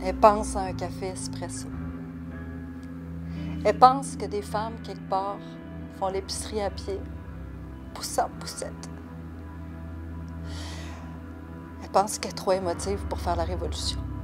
Elle pense à un café espresso. Elle pense que des femmes, quelque part, font l'épicerie à pied, poussant poussette. Elle pense qu'elle est trop émotive pour faire la révolution.